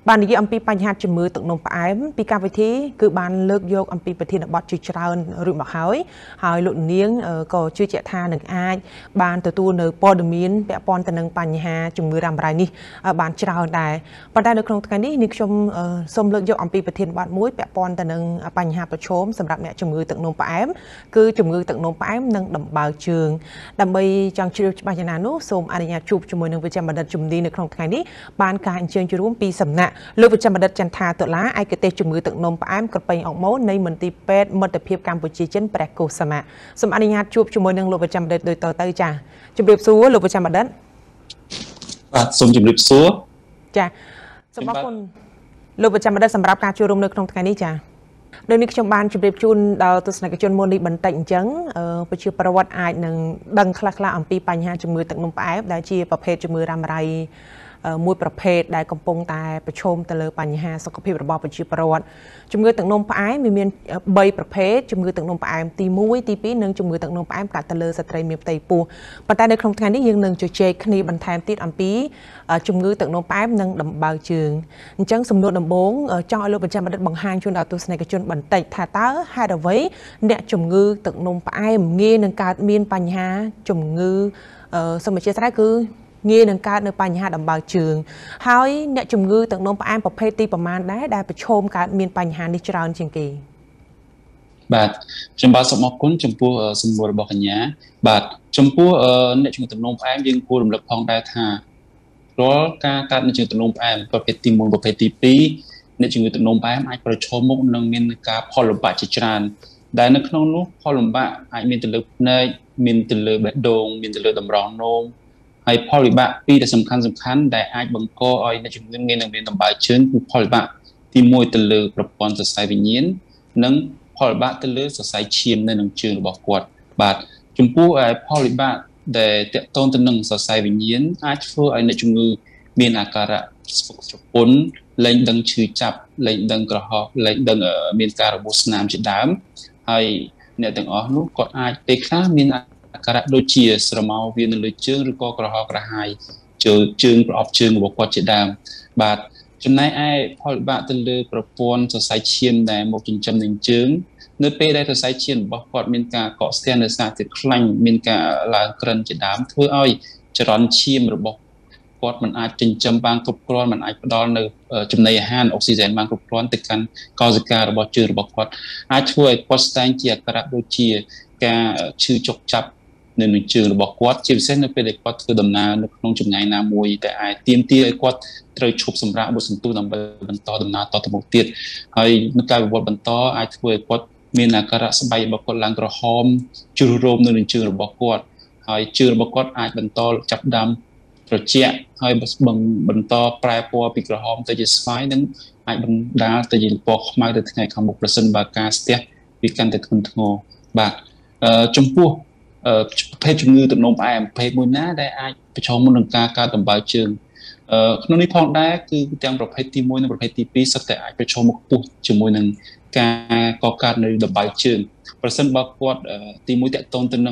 ban niệm âm piបញ្ហាជំងឺទឹកនោមផ្អែមពីកម្មវិធីគឺបានលើកយកអំពីប្រធានបទជាច្រើនរួចមកហើយលោកនាងក៏ជឿជាក់ថានឹងអាចបានទទួលនៅព័ត៌មានពាក់ព័ន្ធទៅនឹងបញ្ហាជំងឺរ៉ាំរ៉ៃនេះបានច្រើនដែរប៉ុន្តែនៅក្នុងថ្ងៃនេះនាងខ្ញុំសូមលើកយកអំពីប្រធានបទមួយពាក់ព័ន្ធទៅនឹងបញ្ហាប្រឈមសម្រាប់អ្នកជំងឺទឹកនោមផ្អែមគឺជំងឺទឹកនោមផ្អែមនិងដំបៅជើងដើម្បីចង់ជ្រាបច្បាស់យ៉ាងណានោះសូមអនុញ្ញាតជួបជាមួយនឹងវិជ្ជបណ្ឌិតជំនាញនៅក្នុងថ្ងៃនេះបានការអញ្ជើញចូលរួមពីសំណាក់លោកវិជ្ជបណ្ឌិតចន្ទថាតុលាឯកទេសជំងឺទឹកនោមផ្អែមក្រពេញអុកម៉ូនៃមន្ទីរពេទ្យមិត្តភាពកម្ពុជាចិនព្រះកុសមាសូមអនុញ្ញាតជួបជាមួយនឹងលោកវិជ្ជបណ្ឌិតដូចតទៅចាជម្រាបសួរលោកវិជ្ជបណ្ឌិតបាទសូមជម្រាបសួរចាសូមអរគុណលោកវិជ្ជបណ្ឌិតសម្រាប់ការចូលរួមនៅក្នុងថ្ងៃនេះចាដោយនេះខ្ញុំបានជម្រាបជូនដល់ទស្សនិកជនមុននេះបន្តិចអញ្ចឹងប្រជាពលរដ្ឋអាចនឹងដឹងខ្លះៗអំពីបញ្ហាជំងឺទឹកនោមផ្អែមដែលជាប្រភេទជំងឺរ៉ាំរ៉ៃមួយប្រភេទដែលកំពុងតែប្រឈមទៅលើបញ្ហាសុខភាពរបស់ប្រជាពលរដ្ឋជំងឺទឹកនោមផ្អែមមាន3ប្រភេទជំងឺទឹកនោមផ្អែមទី1ទី2និងជំងឺទឹកនោមផ្អែមកាត់ទៅលើស្ត្រីមានផ្ទៃពោះប៉ុន្តែនៅក្នុងថ្ងៃនេះយើងនឹងជជែកគ្នាបន្ថែមទៀតអំពីជំងឺទឹកនោមផ្អែមនិងដំបៅជើងអញ្ចឹងសំណួរដំបូងចង់ឲ្យលោកបញ្ជាបណ្ឌិតបង្ហាញជូនដល់ទស្សនិកជនបន្តិចថាតើហេតុអ្វីអ្នកជំងឺទឹកនោមផ្អែមងាយនឹងកើតមានបញ្ហាជំងឺសូមអធិស្ឋានគឺងាយនឹងកើតនៅបញ្ហាដំបៅជើងហើយអ្នកជំងឺទឹកនោមផ្អែមប្រភេទទីប្រមាណដែរដែលប្រឈមកើតមានបញ្ហានេះច្រើនជាងគេបាទខ្ញុំបាទសូមអរគុណចំពោះសំណួររបស់កញ្ញាបាទចំពោះអ្នកជំងឺទឹកនោមផ្អែមយើងគួររំលឹកផងដែរថារាល់ការកើតនៃជំងឺទឹកនោមផ្អែមប្រភេទទី1ប្រភេទទី2អ្នកជំងឺទឹកនោមផ្អែមអាចប្រឈមមុខនឹងមានការផលលំបាកជាច្រើនដែលនៅក្នុងនោះផលលំបាកអាចមានទៅលើភ្នែកមានទៅលើបេះដូងមានទៅលើតម្រងនោមហើយផលវិបាកពីរដែលសំខាន់ដែលអាចបង្កឲ្យអ្នកជំងឺមានដំបៅជើងគឺផលវិបាកទី1ទៅលើប្រព័ន្ធសរសៃវិញ្ញាណនិងផលវិបាកទៅលើសរសៃឈាមនៅក្នុងជើងរបស់គាត់បាទចំពោះផលវិបាកដែលទាក់ទងទៅនឹងសរសៃវិញ្ញាណអាចធ្វើឲ្យអ្នកជំងឺមានអាការៈស្ពុកស្រពន់លែងដឹងឈឺចាប់លែងដឹងក្រហមលែងដឹងមានការរបួសស្នាមជាដើមហើយអ្នកទាំងអស់នោះគាត់អាចពេលខ្លះមានអាការៈដូចជាស្រមោលវានៅលើជើងឬក៏ក្រហមក្រហាយជើងប្រអប់ជើងរបស់គាត់ជាដើមបាទចំណែកឯផលវិបាកទៅលើប្រព័ន្ធសរសៃឈាមដែលមកចិញ្ចឹមនឹងជើងនៅពេលដែលសរសៃឈាមរបស់គាត់មានការកកស្ទះនៅសារធាតុខ្លាញ់មានការឡើងក្រិនជាដើមធ្វើឲ្យចរន្តឈាមរបស់គាត់មិនអាចចិញ្ចឹមបានគ្រប់គ្រាន់មិនអាចផ្ដល់នៅចំណីអាហារអុកស៊ីហ្សែនបានគ្រប់គ្រាន់ទៅកាន់កោសិការបស់ជើងរបស់គាត់អាចធ្វើឲ្យគាត់ស្ដែងជាអាការៈដូចជាការឈឺចុកចាប់នៅនឹងជើងរបស់គាត់ជាពិសេសនៅពេលដែលគាត់ធ្វើដំណើរនៅក្នុងចម្ងាយណាមួយតែអាចទាមទារឲ្យគាត់ត្រូវឈប់សម្រាកបុសន្ទុះដើម្បីបន្តដំណើរតទៅមុខទៀតហើយនៅការវិវត្តបន្តអាចធ្វើឲ្យគាត់មានអាការៈស្បែករបស់គាត់ឡើងក្រហមជ្រុះរោមនៅនឹងជើងរបស់គាត់ហើយជើងរបស់គាត់អាចបន្តចាប់ដើមត្រជាក់ហើយបន្តប្រែពណ៌ពីក្រហមទៅជាស្វាយនិងអាចបណ្ដាលទៅជាពណ៌ខ្មៅទៅថ្ងៃខាងមុខប្រសិនបើការស្ទះវាកាន់តែធ្ងន់ធ្ងរបាទចំពោះប្រភេទជំងឺទឹកនោមផ្អែមប្រភេទមួយណាដែលអាចប្រឈមមុខនឹងការកើតដំបៅជើងក្នុងនេះផងដែរគឺទាំងប្រភេទទី1និងប្រភេទទី2សុទ្ធតែអាចប្រឈមមុខខ្ពស់ជាមួយនឹងការកកើតនៅដំបៅជើងប្រសិនបើគាត់ទី1តាក់ទងទៅនឹង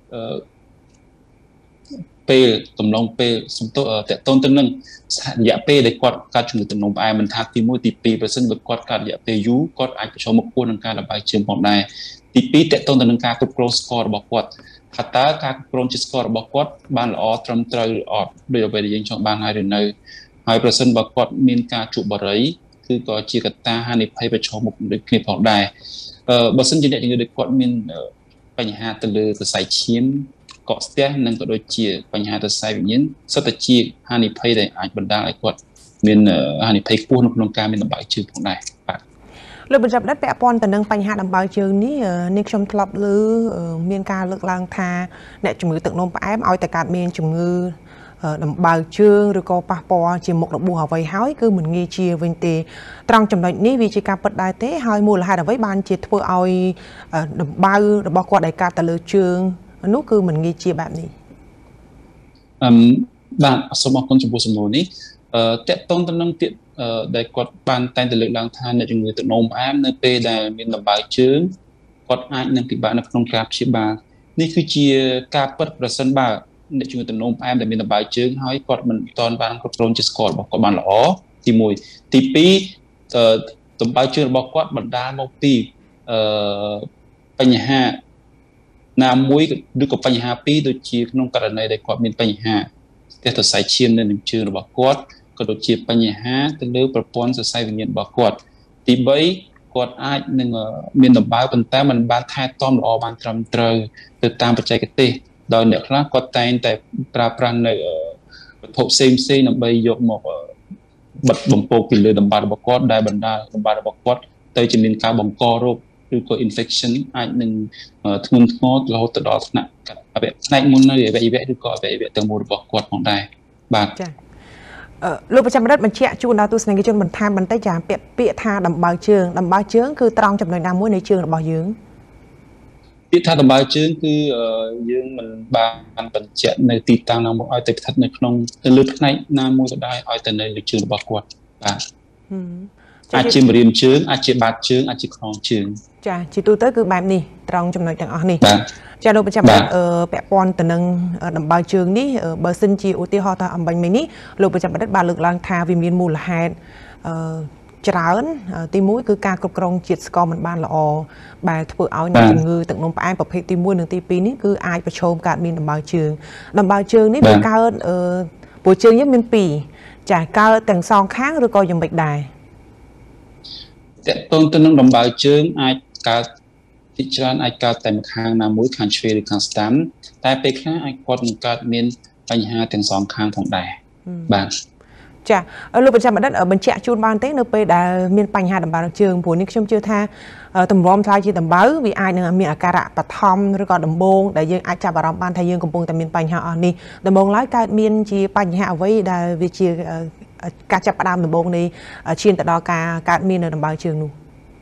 ពេលកំឡុងពេលសំទោតាក់ទងទៅនឹងរយៈពេលដែលគាត់កើតជំងឺទឹកនោមផ្អែមមិនថាទី1ទី2ប្រសិនបើគាត់កើតរយៈពេលយូរគាត់អាចប្រឈមមុខខ្ពស់នឹងការដំបៅជើងផងដែរទី2តាក់ទងទៅនឹងការគ្រប់គ្រងស្កររបស់គាត់ថាតើការគ្រប់គ្រងជាស្កររបស់គាត់បានល្អត្រឹមត្រូវឬអត់ដោយអ្វីដែលយើងចង់បានហើយឬនៅហើយប្រសិនបើគាត់មានការជក់បារីគឺក៏ជាកត្តាហានិភ័យប្រឈមមុខដូចគ្នាផងដែរបើសិនជាអ្នកជំងឺដូចគាត់មានបញ្ហាទៅលើសរសៃឈាមកកស្ទះនិងក៏ដូចជាបញ្ហាសរសៃវិញ្ញាណសុទ្ធតែជាហានិភ័យដែលអាចបណ្ដាលឲ្យគាត់មានហានិភ័យខ្ពស់នៅក្នុងការមានដំបៅជើងផងដែរបាទលោកបញ្ចប់ដិតពាក់ព័ន្ធទៅនឹងបញ្ហាដំបៅជើងនេះនេះខ្ញុំធ្លាប់ឮមានការលើកឡើងថាអ្នកជំងឺទឹកនោមផ្អែមឲ្យតែកើតមានជំងឺដំបៅជើងឬក៏ប៉ះពាល់ជាមុខរបួសអ្វីហើយគឺមិនងាយជាវិញទេត្រង់ចំណុចនេះវាជាការពិតដែរទេហើយមូលហេតុអ្វីបានជាធ្វើឲ្យដំបៅរបស់គាត់ដែលកើតទៅលើជើងនោះគឺមិនងាយជាបែបនេះបាទសូមអរគុណចំពោះសំណួរនេះតកតងទៅនឹងទៀតដែលគាត់បានតែងតែលើកឡើងថាអ្នកជំងឺទឹកនោមផ្អែមនៅពេលដែលមានដំបៅជើងគាត់អាចនឹងពិបាកនៅក្នុងការព្យាបាលនេះគឺជាការពិតប្រសិនបើអ្នកជំងឺទឹកនោមផ្អែមដែលមានដំបៅជើងហើយគាត់មិនទាន់បានគ្រប់គ្រងជាតិស្កររបស់គាត់បានល្អទី1ទី2តំបៅជើងរបស់គាត់បណ្ដាលមកពីបញ្ហាណាមួយឬក៏បញ្ហាពីរដូចជាក្នុងករណីដែលគាត់មានបញ្ហាស្ទះសរសៃឈាមនៅនឹងជើងរបស់គាត់ក៏ដូចជាបញ្ហាទៅលើប្រព័ន្ធសរសៃវិញ្ញាណរបស់គាត់ទី3គាត់អាចនឹងមានដំបៅប៉ុន្តែมันបានថែទាំល្អបានត្រឹមត្រូវទៅតាមបច្ចេកទេសដោយអ្នកខ្លះគាត់តែងតែប្រើប្រាស់នៅវត្ថុផ្សេងដើម្បីយកមកបិទបំពងពីលើដំបៅរបស់គាត់ដែលបណ្ដាលដំបៅរបស់គាត់ទៅជាមានការបង្ករោគឬក៏ infection អាចនឹងធ្ងន់ធ្ងររហូតទៅដល់ថ្នាក់ផ្នែកមុននៅអវយវៈឬក៏អវយវៈទាំងមូលរបស់គាត់ផងដែរបាទចា៎លោកប្រចាំរដ្ឋបញ្ជាក់ជូនដល់ទស្សនិកជនបន្ថែមបន្តិចចាពាក្យថាដំបៅជើងគឺត្រង់ចំណុចណាមួយនៃជើងរបស់យើងពាក្យថាដំបៅជើងគឺយើងមិនបានបញ្ជាក់នៅទីតាំងណាមួយឲ្យទៅស្ថិតនៅក្នុងទៅលើផ្នែកណាមួយក៏ដោយឲ្យទៅនៅលើជើងរបស់គាត់បាទអាចជាម្រាមជើងអាចជាបាតជើងអាចជាខ្នងជើងចាជាទូទៅគឺបែបនេះត្រង់ចំណុចទាំងអស់នេះចាលោកប្រចាំពាក់ព័ន្ធទៅនឹងដំបៅជើងនេះបើសិនជាឧទាហរណ៍ថាអំបញ្ញមិញនេះលោកប្រចាំបណ្ឌិតបានលើកឡើងថាវាមានមូលហេតុច្រើនទី1គឺការគ្រប់គ្រងជាតិស្ករមិនបានល្អបែរធ្វើឲ្យជំងឺទឹកនោមផ្អែមប្រភេទទី1និងទី2នេះគឺអាចប្រឈមកើតមានដំបៅជើងនេះវាកើតព្រោះជើងយើងមាន2ចាកើតទាំងសងខាងឬក៏យ៉ាងម៉េចដែរតើតើទៅនឹងដំបៅជើងអាចកើតទីច្រើនអាចកើតតែម្ខាងណាមួយខាងឆ្វេងឬខាងស្ដាំតែពេលខ្លះអាចគាត់នឹងកើតមានបញ្ហាទាំងសងខាងផងដែរបាទចាលោកប្រចាំបណ្ឌិតបញ្ជាក់ជូនបានទេនៅពេលដែលមានបញ្ហាដំបៅជើងព្រោះនេះខ្ញុំជឿថាទម្រាំថ្លៃជាដំបៅវាអាចនឹងមានអាការៈបឋមឬក៏ដំបូងដែលយើងអាចចាប់អារម្មណ៍បានថាយើងកំពុងតែមានបញ្ហាអស់នេះដំបូងឡើយកើតមានជាបញ្ហាអ្វីដែលវាជាការចាប់ផ្ដើមដំបូងនៃឈានទៅដល់ការកើតមាននៅដំបៅជើងនោះ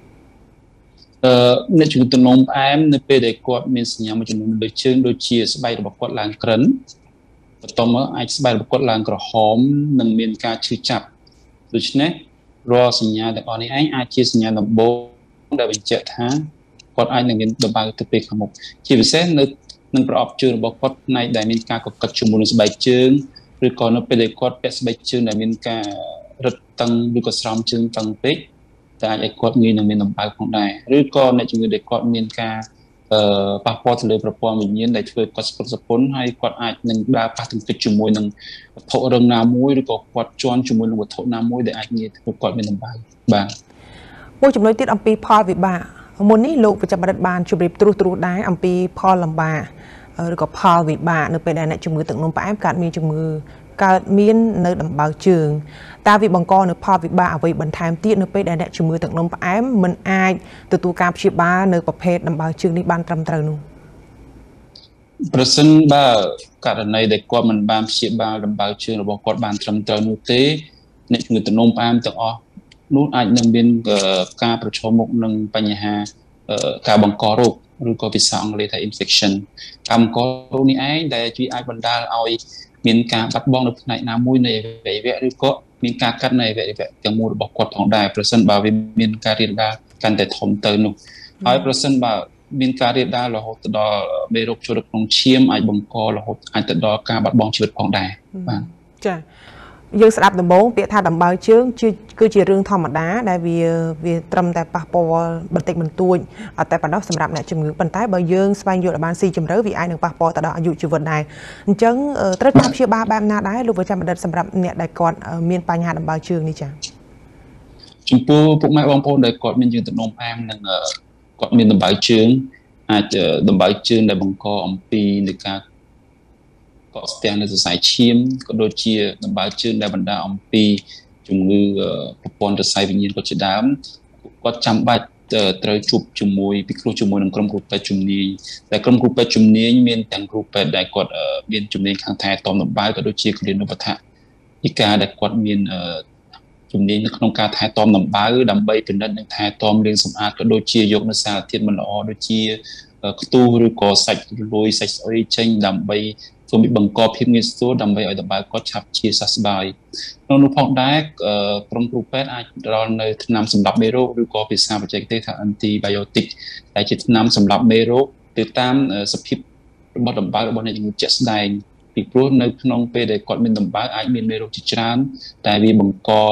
អ្នកជំងឺទឹកនោមផ្អែមនៅពេលដែលគាត់មានសញ្ញាមួយចំនួនលើជើងដូចជាស្បែករបស់គាត់ឡើងក្រិនបន្ទាប់មកអាចស្បែករបស់គាត់ឡើងក្រហមនិងមានការឈឺចាប់ដូច្នេះរាល់សញ្ញាទាំងអស់នេះឯងអាចជាសញ្ញាដំបូងដែលបញ្ជាក់ថាគាត់អាចនឹងមានដំបៅទៅពេលខាងមុខជាពិសេសនៅនឹងប្រអប់ជើងរបស់គាត់ផ្នែកដែលមានការកកិតជាមួយនឹងស្បែកជើងឬក៏នៅពេលដែលគាត់ពាក់ស្បែកជើងដែលមានការរឹតតឹងឬក៏ស្រោមជើងតឹងពេកតែអាចឲ្យគាត់ងាយនឹងមានដំបៅផងដែរឬក៏អ្នកជំងឺដែលគាត់មានការប៉ះពាល់ទៅលើប្រព័ន្ធវិញ្ញាណដែលធ្វើគាត់ស្ពុតសពុនហើយគាត់អាចនឹងដើរប៉ះទង្គិចជាមួយនឹងវត្ថុរឹងណាមួយឬក៏គាត់ជន់ជាមួយនឹងវត្ថុណាមួយដែលអាចងាយធ្វើគាត់មានដំបៅបាទមួយចំណុចទៀតអំពីផលវិបាកមុននេះលោកប្រចាំបណ្ឌិតបានជម្រាបត្រួសដែរអំពីផលលំបាកឬក៏ផលវិបាកនៅពេលដែលអ្នកជំងឺទឹកនោមផ្អែមកើតមានជំងឺកើតមាននៅដំបៅជើងតើវាបង្កនៅផលវិបាកអ្វីបន្ថែមទៀតនៅពេលដែលអ្នកជំងឺទឹកនោមផ្អែមមិនអាចទទួលការព្យាបាលនៅប្រភេទដំបៅជើងនេះបានត្រឹមត្រូវនោះប្រសិនបើករណីដែលគាត់មិនបានព្យាបាលដំបៅជើងរបស់គាត់បានត្រឹមត្រូវនោះទេអ្នកជំងឺទឹកនោមផ្អែមទាំងអស់នោះអាចនឹងមានការប្រឈមមុខនឹងបញ្ហាការបង្ករោគឬក៏ភាសាអង់គ្លេសថា infection ការបង្ករោគនេះឯងដែលជួយអាចបណ្ដាលឲ្យមានការបាត់បង់នៅផ្នែកណាមួយនៃអវយវៈឬក៏មានការកាត់នៃអវយវៈទាំងមូលរបស់គាត់ផងដែរប្រសិនបើវាមានការរាលដាលកាន់តែធំទៅនោះហើយប្រសិនបើមានការរាលដាលរហូតទៅដល់មេរោគចូលទៅក្នុងឈាមអាចបង្ករហូតអាចទៅដល់ការបាត់បង់ជីវិតផងដែរបាទចាយើងស្ដាប់ដំបូងពាក្យថាដំបៅជើងគឺជារឿងធម្មតាដែលវាត្រឹមតែប៉ះពាល់បន្តិចបន្តួចអត់តែប៉ុណ្ណោះសម្រាប់អ្នកជំងឺប៉ុន្តែបើយើងស្វែងយល់ឲ្យបានស៊ីជម្រៅវាអាចនឹងប៉ះពាល់ទៅដល់អាយុជីវិតដែរអញ្ចឹងត្រូវការព្យាបាលបែបណាដែរលោកប្រចាំបណ្ឌិតសម្រាប់អ្នកដែលគាត់មានបញ្ហាដំបៅជើងនេះចា៎ចំពោះពុកម៉ែបងប្អូនដែលគាត់មានជើងទឹកនោមផ្អែមនិងគាត់មានដំបៅជើងអាចដំបៅជើងដែលបង្កអំពីនៃការកកស្ទះនៅសរសៃឈាមក៏ដូចជាដំបៅជើងដែលបណ្ដាលអំពីជំងឺប្រព័ន្ធសរសៃវិញ្ញាណក៏ជាដើមគាត់ចាំបាច់ត្រូវជួបជាមួយពិគ្រោះជាមួយនឹងក្រុមគ្រូពេទ្យជំនាញតែក្រុមគ្រូពេទ្យជំនាញមានទាំងគ្រូពេទ្យដែលគាត់មានជំនាញខាងថែទាំដំបៅក៏ដូចជាគ្រានុបដ្ឋាយិកាដែលគាត់មានជំនាញនៅក្នុងការថែទាំដំបៅដើម្បីពិនិត្យនិងថែទាំលាងសម្អាតក៏ដូចជាយកនៅសារធាតុមិនល្អដូចជាខ្ទុះឬក៏សាច់រលួយសាច់ស្អុយចេញដើម្បីធ្វើឲ្យបង្កភាពងាយស្រួលដើម្បីឲ្យដំបៅគាត់ឆាប់ជាសះស្បើយក្នុងនោះផងដែរក្រុមគ្រូពេទ្យអាចផ្ដល់នៅថ្នាំសម្លាប់មេរោគឬក៏ភាសាបច្ចេកទេសថា antibiotic ដែលជាថ្នាំសម្លាប់មេរោគទៅតាមសភាពរបស់ដំបៅរបស់អ្នកជំងឺជាក់ស្ដែងពីព្រោះនៅក្នុងពេលដែលគាត់មានដំបៅអាចមានមេរោគជាច្រើនតែវាបង្ក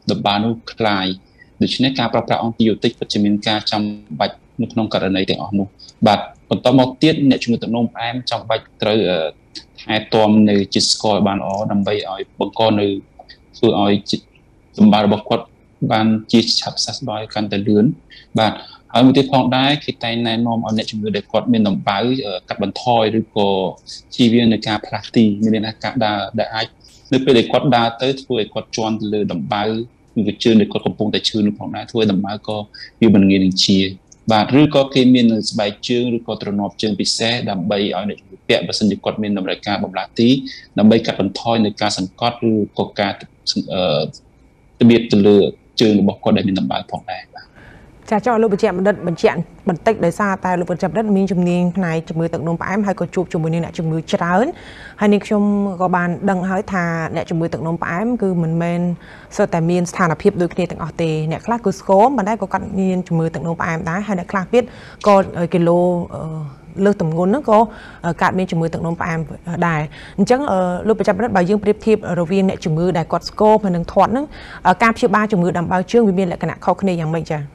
តំបន់នោះคลายដូច្នេះការប្រើប្រាស់អង់ទីប៊ីយោទិកពិតជាមានការចាំបាច់នៅក្នុងករណីទាំងអស់នោះបាទបន្តមកទៀតអ្នកជំងឺទឹកនោមផ្អែមចាំបាច់ត្រូវថែទាំនៅជាតិស្ករឲ្យបានល្អដើម្បីឲ្យបង្កនៅធ្វើឲ្យសម្បត្តិរបស់គាត់បានជាឆាប់សះស្បើយកាន់តែលឿនបាទហើយមួយទៀតផងដែរគេតែងណែនាំឲ្យអ្នកជំងឺដែលគាត់មានដំបៅកាត់បន្ថយឬក៏ជៀសវាងនៃការផ្លាស់ទីមានន័យថាការដើរដែលអាចនៅពេលដែលគាត់ដើរទៅធ្វើឲ្យគាត់ជន់ទៅលើដំបៅឬជើងដែលគាត់កំពុងតែឈឺនោះផងដែរធ្វើឲ្យដំបៅក៏វាមិនងាយនឹងជាបាទឬក៏គេមាននៅស្បែកជើងឬក៏ទ្រនាប់ជើងពិសេសដើម្បីឲ្យអ្នកជំងឺពាក់បើសិនជាគាត់មានតម្រូវការបំលាស់ទីដើម្បីកាត់បន្ថយនៃការសង្កត់ឬក៏ការរបៀបទៅលើជើងរបស់គាត់ដែលមានដំបៅផងដែរចាចុះលោកបញ្ជាក់បណ្ឌិតបញ្ជាក់បន្តិចដោយសារតែលោកបញ្ជាក់បណ្ឌិតមានជំនាញផ្នែកជំងឺទឹកនោមផ្អែមហើយក៏ជួបជាមួយនឹងអ្នកជំងឺច្រើនហើយនេះខ្ញុំក៏បានដឹងហើយថាអ្នកជំងឺទឹកនោមផ្អែមគឺមិនមែនសុទ្ធតែមានស្ថានភាពដូចគ្នាទាំងអស់ទេអ្នកខ្លះគឺស្គមប៉ុន្តែក៏គាត់មានជំងឺទឹកនោមផ្អែមដែរហើយអ្នកខ្លះទៀតក៏គីឡូលើសទម្ងន់ហ្នឹងក៏កើតមានជំងឺទឹកនោមផ្អែមដែរអញ្ចឹងលោកបញ្ជាក់បណ្ឌិតបើយើងប្រៀបធៀបរវាងអ្នកជំងឺដែលគាត់ស្គមហើយនឹងធាត់ហ្នឹងការព្យាបាលជំងឺដំបៅជើងវាមានលក្ខណៈខុសគ្នាយ៉ាងម៉េចចា៎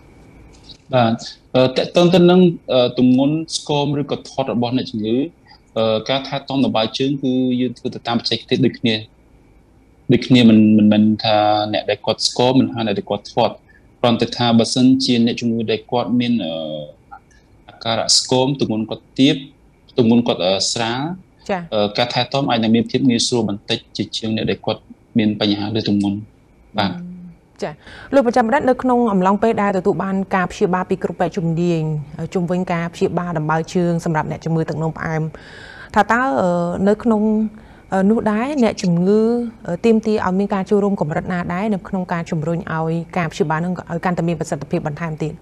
បាទតើតើទៅនឹងទម្ងន់ស្គមឬក៏ធាត់របស់អ្នកជំងឺការថែទាំដំបៅជើងគឺយើងធ្វើទៅតាមបច្ចេកទេសដូចគ្នាមិនមែនថាអ្នកដែលគាត់ស្គមមិនហើយអ្នកដែលគាត់ធាត់គ្រាន់តែថាបើសិនជាអ្នកជំងឺដែលគាត់មានអាការៈស្គមទម្ងន់គាត់ទាបទម្ងន់គាត់ស្រាលការថែទាំអាចនឹងមានភាពងាយស្រួលបន្តិចជាងអ្នកដែលគាត់មានបញ្ហាលើទម្ងន់បាទចាលោកប្រចាំរដ្ឋនៅក្នុងអំឡុងពេលដែលទទួលបានការព្យាបាលពីគ្រូពេទ្យជំនាញជំវិញការព្យាបាលដំបៅជើងសម្រាប់អ្នកជំងឺទឹកនោមផ្អែមថាតើនៅក្នុងនោះដែរអ្នកជំងឺទាមទារឲ្យមានការចូលរួមកម្រិតណាដែរនៅក្នុងការជំរុញឲ្យការព្យាបាលនឹងឲ្យកាន់តែមានប្រសិទ្ធភាពបន្ថែមទៀត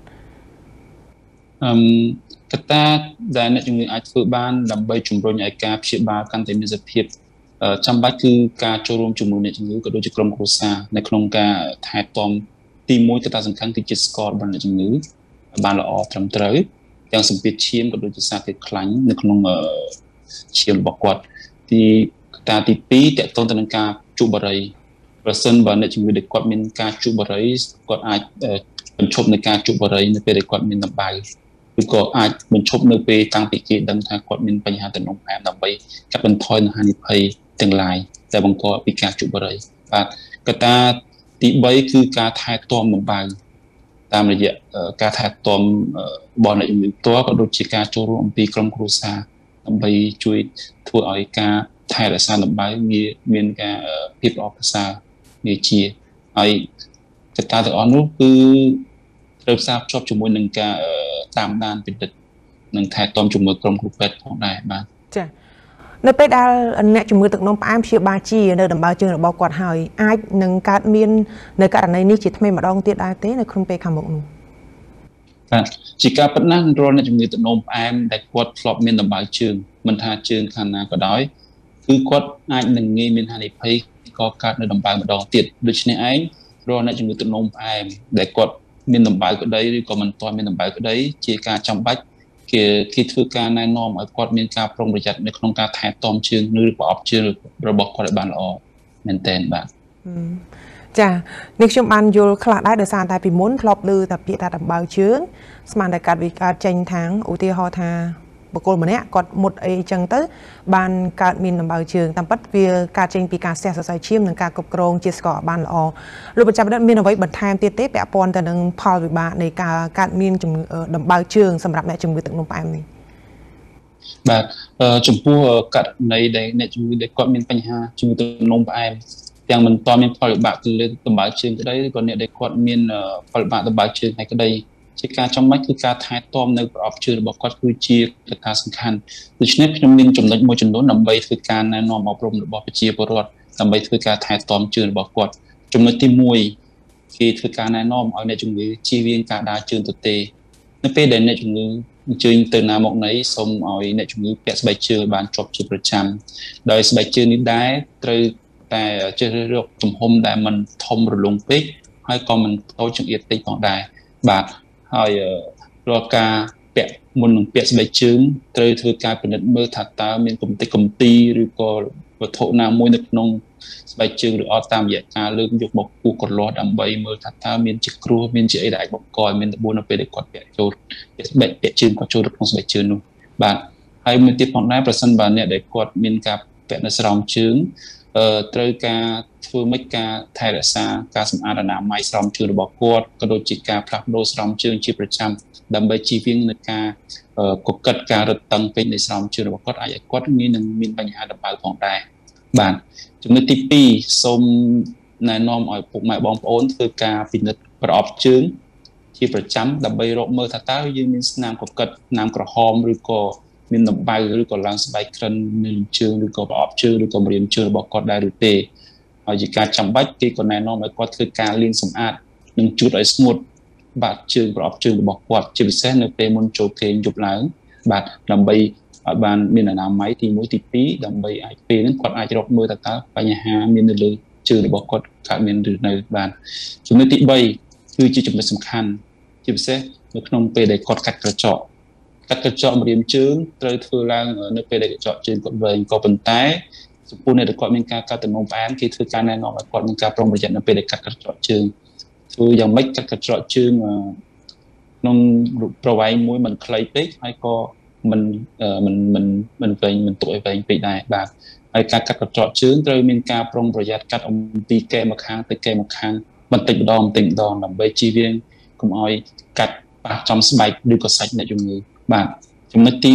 កត្តាដែលអ្នកជំងឺអាចធ្វើបានដើម្បីជំរុញឲ្យការព្យាបាលកាន់តែមានប្រសិទ្ធភាពចាំបាច់គឺការចូលរួមជាមួយអ្នកជំងឺក៏ដូចជាក្រុមគ្រួសារនៅក្នុងការថែទាំទី1កត្តាសំខាន់គឺជាតិស្កររបស់អ្នកជំងឺបានល្អត្រឹមត្រូវទាំងសម្ពាធឈាមក៏ដូចជាសារធាតុខ្លាញ់នៅក្នុងឈាមរបស់គាត់ទីកត្តាទី2តកតងទៅនឹងការជក់បារីប្រសិនបើអ្នកជំងឺដែលគាត់មានការជក់បារីគាត់អាចបញ្ឈប់នៅការជក់បារីនៅពេលដែលគាត់មានដំបៅឬក៏អាចបញ្ឈប់នៅពេលតាំងពីគេដឹងថាគាត់មានបញ្ហាទឹកនោមផ្អែមដើម្បីកាត់បន្ថយនូវហានិភ័យទាំងឡាយដែលបង្កពីការជក់បារីបាទកត្តាទី3គឺការថែទាំដំបៅតាមរយៈការថែទាំរបស់អ្នកជំងឺផ្ទាល់ក៏ដូចជាការចូលរួមអំពីក្រុមគ្រួសារដើម្បីជួយធ្វើឲ្យការថែរក្សាដំបៅមានការភាពល្អប្រសើរវាជាហើយកត្តាទាំងអស់នោះគឺត្រូវផ្សារភ្ជាប់ជាមួយនឹងការតាមដានពិនិត្យនិងថែទាំជាមួយក្រុមគ្រូពេទ្យផងដែរបាទចានៅពេលដែលអ្នកជំងឺទឹកនោមផ្អែមព្យាបាលជានៅដំបៅជើងរបស់គាត់ហើយអាចនឹងកើតមាននៅករណីនេះជាថ្មីម្ដងទៀតដែរទេនៅក្នុងពេលខាងមុខនោះបាទជាការពិតណាស់រាល់អ្នកជំងឺទឹកនោមផ្អែមដែលគាត់ធ្លាប់មានដំបៅជើងមិនថាជើងខាងណាក៏ដោយគឺគាត់អាចនឹងងាយមានហានិភ័យក៏កើតនៅដំបៅម្ដងទៀតដូច្នេះឯងរាល់អ្នកជំងឺទឹកនោមផ្អែមដែលគាត់មានដំបៅក្តីឬក៏មិនទាន់មានដំបៅក្តីជាការចាំបាច់គេធ្វើការណែនាំឲ្យគាត់មានការប្រុងប្រយ័ត្ននៅក្នុងការថែទាំជើងឬប្រអប់ជើងរបស់គាត់ឲ្យបានល្អមែនទែនបាទចានេះខ្ញុំបានយល់ខ្លះដែរដោយសារតែពីមុនធ្លាប់ឮតែពាក្យថាដំបៅជើងស្មានតែកាត់វិការចេញທາງឧទាហរណ៍ថាបុគ្គលម្នាក់គាត់មុតអីចឹងទៅបានកើតមានដំបៅជើងតាមពិតវាការចេញពីការស្ទះសរសៃឈាមនិងការគ្រប់គ្រងជាស្ករបានល្អលោកបញ្ជាក់មានអ្វីបន្ថែមទៀតទេពាក់ព័ន្ធទៅនឹងផលវិបាកនៃការកើតមានជំងឺដំបៅជើងសម្រាប់អ្នកជំងឺទឹកនោមផ្អែមនេះបាទចំពោះករណីដែលអ្នកជំងឺដែលគាត់មានបញ្ហាជំងឺទឹកនោមផ្អែមទាំងមិនទាន់មានផលវិបាកទៅលើដំបៅជើងក្តីឬក៏អ្នកដែលគាត់មានផលវិបាកដំបៅជើងហើយក្តីជាការចាំបាច់គឺការថែទាំនៅប្រអប់ជើងរបស់គាត់គឺជាកត្តាសំខាន់ដូច្នេះខ្ញុំមានចំណុចមួយចំនួនដើម្បីធ្វើការណែនាំអប់រំរបស់ប្រជាពលរដ្ឋដើម្បីធ្វើការថែទាំជើងរបស់គាត់ចំណុចទី1គេធ្វើការណែនាំឲ្យអ្នកជំងឺជៀសវាងការដើរជើងទទេនៅពេលដែលអ្នកជំងឺអញ្ជើញទៅណាមកណីសូមឲ្យអ្នកជំងឺពាក់ស្បែកជើងបានជាប់ជាប្រចាំដោយស្បែកជើងនេះដែរត្រូវតែជ្រើសរើសទំហំដែលមិនធំរលុងពេកហើយក៏មិនតូចចង្អៀតពេកផងដែរបាទហើយរាល់ការពាក់មុននឹងពាក់ស្បែកជើងត្រូវធ្វើការពិនិត្យមើលថាតើមានកម្ទេចកំទីឬក៏វត្ថុណាមួយនៅក្នុងស្បែកជើងឬអត់តាមរយៈការលើកយកមកគូសកន្លោះដើម្បីមើលថាតើមានជាគ្រោះមានជាអីដែលអាចបង្កឲ្យមានរបួសនៅពេលដែលគាត់ពាក់ចូលស្បែកពាក់ជើងគាត់ចូលទៅក្នុងស្បែកជើងនោះបាទហើយមួយទៀតផងដែរប្រសិនបើអ្នកដែលគាត់មានការពាក់នៅស្រោមជើងត្រូវការធ្វើម៉េចការថែរក្សាការសម្អាតអនាម័យស្រោមជើងរបស់គាត់ក៏ដូចជាការផ្លាស់ប្ដូរស្រោមជើងជាប្រចាំដើម្បីជៀសវាងនឹងការកកិតការរឹតបន្តឹងពេកនៃស្រោមជើងរបស់គាត់អាចឲ្យគាត់នឹងមានបញ្ហាដង្កូវផងដែរបាទចំណុចទី2សូមណែនាំឲ្យពុកម៉ែបងប្អូនធ្វើការពិនិត្យប្រអប់ជើងជាប្រចាំដើម្បីរកមើលថាតើយើងមានស្នាមកកិតស្នាមក្រហមឬក៏មានដំបៅឬក៏ឡើងស្បែកក្រិននៅជើងឬក៏ប្រអប់ជើងឬក៏ម្រាមជើងរបស់គាត់ដែរឬទេហើយជាការចាំបាច់គេក៏ណែនាំឲ្យគាត់ធ្វើការលាងសម្អាតនិងជូតឲ្យស្ងួតបាតជើងប្រអប់ជើងរបស់គាត់ជាពិសេសនៅពេលមុនចូលគេងយប់ឡើងបាទដើម្បីឲ្យបានមានអនាម័យទី1ទី2ដើម្បីអាចពេលហ្នឹងគាត់អាចរកមើលតើបញ្ហាមាននៅលើជើងរបស់គាត់កើតមានឬនៅបាទចំណុចទី3គឺជាចំណុចសំខាន់ជាពិសេសនៅក្នុងពេលដែលគាត់កាត់ក្រចកម្រាមជើងត្រូវធ្វើឡើងនៅពេលដែលកញ្ចក់ជើងគាត់វែងក៏ប៉ុន្តែចំពោះអ្នកដែលគាត់មានការកាត់ទំនំផ្អែមគេធ្វើការណែនាំឲ្យគាត់មានការប្រុងប្រយ័ត្ននៅពេលដែលកាត់កញ្ចក់ជើងធ្វើយ៉ាងម៉េចកាត់កញ្ចក់ជើងក្នុងប្រវែងមួយមិនខ្លីពេកហើយក៏មិនវែងមិនទុកឲ្យវែងពេកដែរបាទហើយការកាត់កញ្ចក់ជើងត្រូវមានការប្រុងប្រយ័ត្នកាត់អំពីកែម្ខាងទៅកែម្ខាងបន្តិចម្ដងដើម្បីជៀសវាងកុំឲ្យកាត់ប៉ះចំស្បែកឬក៏សាច់អ្នកជំងឺបាទចំណុចទី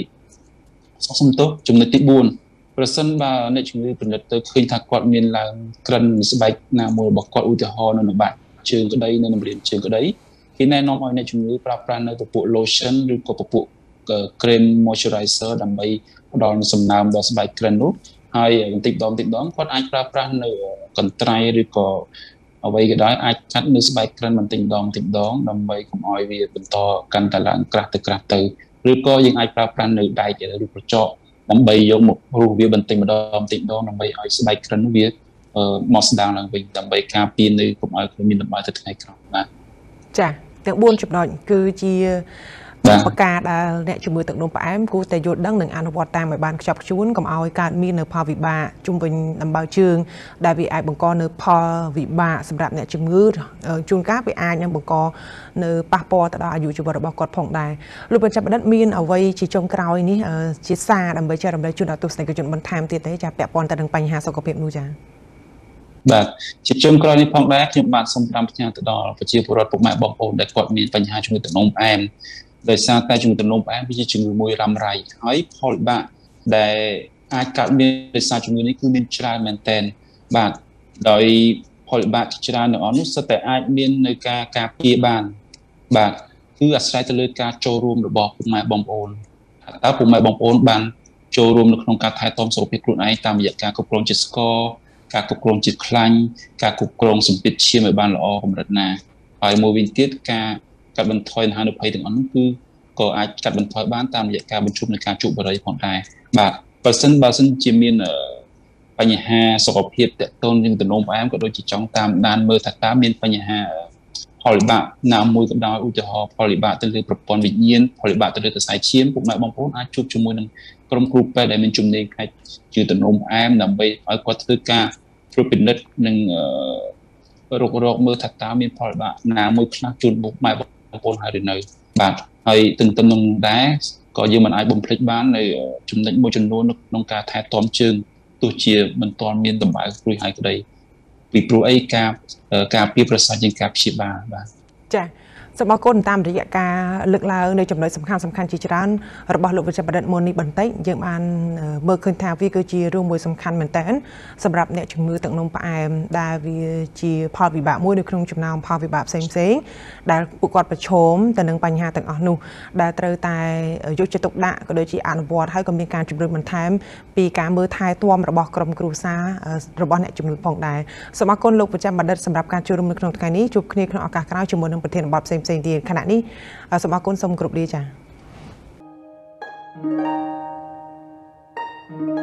3សំទោសចំណុចទី4ប្រសិនបើអ្នកជំងឺពិនិត្យទៅឃើញថាគាត់មានឡើងក្រិនស្បែកណាមួយរបស់គាត់ឧទាហរណ៍នៅបាក់ជើងក្តីនៅម្រាមជើងក្តីគេណែនាំឲ្យអ្នកជំងឺប្រើប្រាស់នៅពពួក lotion ឬក៏ពពួក cream moisturizer ដើម្បីផ្ដល់សំណើមដល់ស្បែកក្រិននោះហើយបន្តិចម្ដងគាត់អាចប្រើប្រាស់នៅកន្ត្រៃឬក៏អ្វីក៏ដោយអាចកាត់នៅស្បែកក្រិនបន្តិចម្ដងដើម្បីកុំឲ្យវាបន្តកាន់តែឡើងក្រាស់ទៅឬក៏យើងអាចប្រើប្រាស់នៅដែកឬក្រចកដើម្បីយកមករុះវាបន្តិចម្ដងដើម្បីឲ្យស្បែកក្រិនវាមកស្ដាងឡើងវិញដើម្បីការពារនៅកុំឲ្យមានដំបៅទៅថ្ងៃក្រោយបាទចាទាំង4ចំណុចគឺជាប្រការដែលអ្នកជំងឺទឹកនោមផ្អែមគួរតែយល់ដឹងនិងអនុវត្តតាមឲ្យបានខ្ជាប់ខ្ជួនកុំឲ្យកើតមាននៅផលវិបាកជុំវិញដំបៅជើងដែលវាអាចបង្កនៅផលវិបាកសម្រាប់អ្នកជំងឺជួនកាលវាអាចនឹងបង្កនៅប៉ះពាល់ទៅដល់អាយុជីវិតរបស់គាត់ផងដែរលោកបញ្ជាបណ្ឌិតមានអ្វីជាចុងក្រោយនេះជាសារដើម្បីចែករំលែកជូនដល់ទស្សនិកជនបន្ថែមទៀតទេចាពាក់ព័ន្ធទៅនឹងបញ្ហាសុខភាពនោះចាបាទជាជុំក្រោយនេះផងដែរខ្ញុំបាទសូមផ្ញើទៅដល់ប្រជាពលរដ្ឋពុកម៉ែបងប្អូនដែលគាត់មានបញ្ហាជំងឺទឹកនោមផ្អែមដោយសារតែជំងឺទឹកនោមផ្អែមវាជាជំងឺមួយរ៉ាំរ៉ៃហើយផលវិបាកដែលអាចកើតមានដោយសារជំងឺនេះគឺមានច្រើនមែនទែនបាទដោយផលវិបាកច្រើនទាំងអស់នោះសុទ្ធតែអាចមាននៅការពារបានបាទគឺអាស្រ័យទៅលើការចូលរួមរបស់ពុកម៉ែបងប្អូនតើពុកម៉ែបងប្អូនបានចូលរួមនៅក្នុងការថែទាំសុខភាពខ្លួនឯងតាមរយៈការគ្រប់គ្រងជាតិស្ករការគ្រប់គ្រងជាតិខ្លាញ់ការគ្រប់គ្រងសម្ពាធឈាមឲ្យបានល្អកម្រិតណាហើយមួយវិញទៀតការកាត់បន្ថយហានិភ័យទាំងអស់នោះគឺក៏អាចកាត់បន្ថយបានតាមរយៈការបញ្ឈប់នៃការជក់បារីផងដែរបាទបើសិនជាមានបញ្ហាសុខភាពទាក់ទងនឹងទឹកនោមផ្អែមក៏ដូចជាចង់តាមដានមើលថាតើមានបញ្ហាផលវិបាកណាមួយក៏ដោយឧទាហរណ៍ផលវិបាកទៅលើប្រព័ន្ធវិញ្ញាណផលវិបាកទៅលើសរសៃឈាមពុកម៉ែបងប្អូនអាចជួបជាមួយនឹងក្រុមគ្រូពេទ្យដែលមានជំនាញផ្នែកជឿទឹកនោមផ្អែមដើម្បីឲ្យគាត់ធ្វើការត្រួតពិនិត្យនិងរកមើលថាតើមានផលវិបាកណាមួយខ្លះជូនពុកម៉ែបងប្អូនហើយឬនៅបាទហើយទន្ទឹមនឹងដែរក៏យើងមិនអាចបំភ្លេចបាននៅចំណុចមួយចំនួនក្នុងការថែទាំជើងទោះជាមិនទាន់មានតម្រូវព្រួយហើយក្តីពីព្រោះអីការពារប្រសើរជាងការព្យាបាលបាទចាសូមអរគុណតាមរយៈការលើកឡើងនៅចំណុចសំខាន់ជាច្រើនរបស់លោកវិជ្ជបណ្ឌិតមុននេះបន្តិចយើងបានមើលឃើញថាវាគឺជារឿងមួយសំខាន់មែនតើសម្រាប់អ្នកជំងឺទឹកនោមផ្អែមដែលវាជាផលវិបាកមួយនៅក្នុងចំណោមផលវិបាកផ្សេងដែលពួកគាត់ប្រឈមទៅនឹងបញ្ហាទាំងអស់នោះដែលត្រូវតែយកចិត្តទុកដាក់ក៏ដូចជាអនុវត្តហើយក៏មានការជំរុញបន្ថែមពីការមើលថែទាំរបស់ក្រុមគ្រួសាររបស់អ្នកជំងឺផងដែរសូមអរគុណលោកវិជ្ជបណ្ឌិតសម្រាប់ការចូលរួមនៅក្នុងថ្ងៃនេះជួបគ្នាក្នុងឱកាសក្រោយជាមួយនឹងប្រធានបទផ្សេងទៀតខណៈនេះសូមអរគុណសូមគោរពលាចា៎